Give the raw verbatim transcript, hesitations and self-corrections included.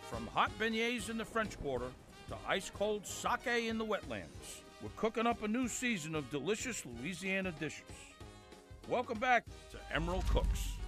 From hot beignets in the French Quarter to ice-cold sake in the wetlands, we're cooking up a new season of delicious Louisiana dishes. Welcome back to Emeril Cooks.